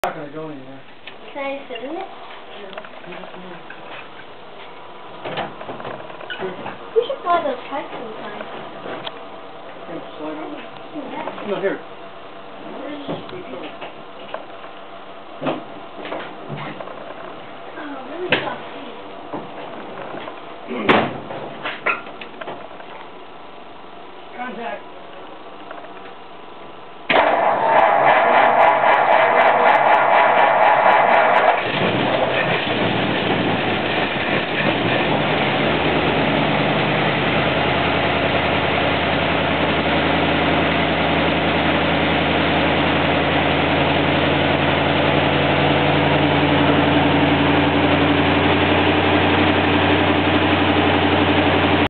Not gonna go anywhere. Can I sit in it? We should fly those kites sometime. Slide on. Yeah. No, here. Where's